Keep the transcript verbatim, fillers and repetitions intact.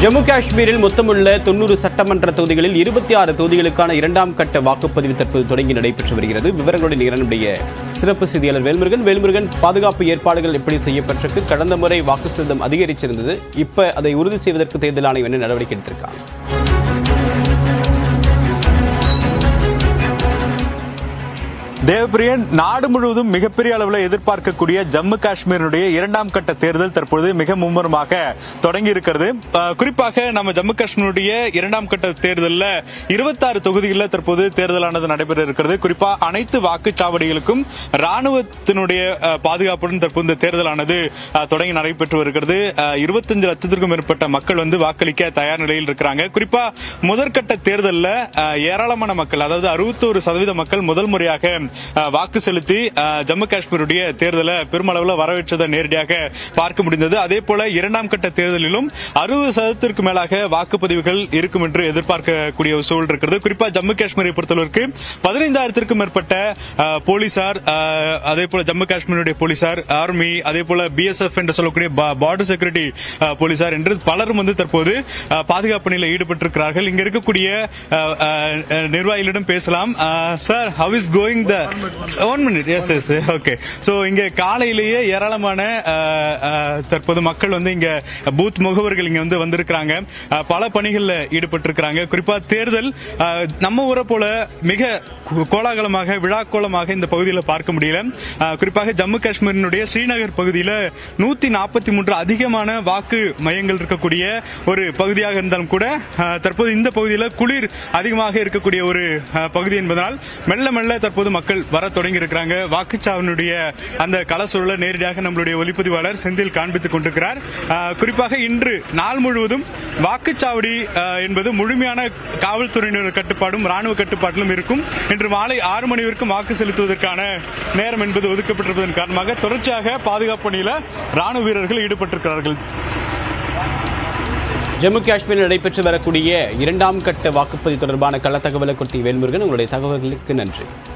ஜம்மு காஷ்மீரில் மொத்தமுள்ள தொன்னூறு சட்டமன்ற தொகுதிகளில் இருபத்தி ஆறு தொகுதிகளுக்கான இரண்டாம் கட்ட வாக்குப்பதிவு தற்போது தொடங்கி நடைபெற்று வருகிறது. விவரங்களுடன் இரண்டுடைய சிறப்பு செய்தியாளர் வேல்முருகன். வேல்முருகன், பாதுகாப்பு ஏற்பாடுகள் எப்படி செய்யப்பட்டிருக்கு? கடந்த முறை வாக்கு சதவீதம் அதிகரிச்சிருந்தது, இப்ப அதை உறுதி செய்வதற்கு தேர்தல் ஆணையம் என்ன நடவடிக்கை எடுத்திருக்காங்க? தேவபிரியன், நாடு முழுவதும் மிகப்பெரிய அளவில் எதிர்பார்க்கக்கூடிய ஜம்மு காஷ்மீருடைய இரண்டாம் கட்ட தேர்தல் தற்பொழுது மிக மும்முரமாக தொடங்கி இருக்கிறது. குறிப்பாக நம்ம ஜம்மு காஷ்மீருடைய இரண்டாம் கட்ட தேர்தலில் இருபத்தாறு தொகுதிகளில் தற்போது தேர்தலானது நடைபெற இருக்கிறது. குறிப்பா அனைத்து வாக்குச்சாவடிகளுக்கும் ராணுவத்தினுடைய பாதுகாப்புடன் தற்போது இந்த தேர்தலானது தொடங்கி நடைபெற்று வருகிறது. இருபத்தஞ்சு லட்சத்திற்கும் மேற்பட்ட மக்கள் வந்து வாக்களிக்க தயார் நிலையில் இருக்கிறாங்க. குறிப்பா முதற்கட்ட தேர்தலில் ஏராளமான மக்கள், அதாவது அறுபத்தோரு சதவீத மக்கள் முதல் முறையாக வாக்கு செலுத்தி ஜம்மு காஷ்மீருடைய தேர்தலை பெருமளவில் வரவேற்றதை நேரடியாக பார்க்க முடிந்தது. அதே போல இரண்டாம் கட்ட தேர்தலிலும் அறுபது சதவீதத்திற்கு மேலாக வாக்குப்பதிவுகள் இருக்கும் என்று எதிர்பார்க்கக்கூடிய ஒரு சூழல் இருக்கிறது. குறிப்பா ஜம்மு காஷ்மீரை பொறுத்தளவிற்கு பதினைந்தாயிரத்திற்கும் மேற்பட்ட போலீசார், அதே போல ஜம்மு காஷ்மீருடைய போலீசார், ஆர்மி, அதே போல பிஎஸ்எஃப் என்று சொல்லக்கூடிய பார்டர் செக்யூரிட்டி போலீசார் என்று பலரும் வந்து தற்போது பாதுகாப்பு பணியில் ஈடுபட்டிருக்கிறார்கள். இங்க இருக்கக்கூடிய நிர்வாகிகளிடம் பேசலாம். Sir, how is going the one minute yes yes okay so இங்க காலையிலேயே ஏராளமான தற்போது மக்கள் வந்து இங்க பூத் முகவர்கள் இங்க வந்து வந்திருக்கிறாங்க. பல பணிகள்ல ஈடுபட்டிருக்கிறாங்க. குறிப்பா தேர்தல் நம்ம ஊரை போல மிக கோலாகலமாக விழாக்கோலமாக இந்த பகுதியில் பார்க்க முடியல. குறிப்பாக ஜம்மு காஷ்மீரினுடைய ஸ்ரீநகர் பகுதியில் நூத்தி நாற்பத்தி மூன்று அதிகமான வாக்கு மையங்கள் இருக்கக்கூடிய ஒரு பகுதியாக இருந்தாலும் கூட தற்போது இந்த பகுதியில் குளிர் அதிகமாக இருக்கக்கூடிய ஒரு பகுதி என்பதனால் மெல்ல மெல்ல தற்போது மக்கள் வர தொடங்கி இருக்கிறாங்க. வாக்குச்சாவடியுடைய அந்த களசூழலை நேரடியாக நம்மளுடைய ஒளிப்பதிவாளர் செந்தில் காண்பித்துக் கொண்டிருக்கிறார். குறிப்பாக இன்று நாள் முழுவதும் வாக்குச்சாவடி என்பது முழுமையான காவல்துறையினர் கட்டுப்பாடும் ராணுவ கட்டுப்பாட்டிலும் இருக்கும். இன்று மாலை ஆறு மணி வரைக்கும் வாக்கு செலுத்துவதற்கான நேரம் என்பது ஒதுக்கப்பட்டிருப்பதன் காரணமாக தொடர்ச்சியாக பாதுகாப்பு பணியில் ராணுவ வீரர்கள் ஈடுபட்டிருக்கிறார்கள். ஜம்மு காஷ்மீரில் நடைபெற்று வரக்கூடிய இரண்டாம் கட்ட வாக்குப்பதிவு தொடர்பான கள தகவலை குறித்த வேல்முருகன், உங்களுடைய தகவல்களுக்கு நன்றி.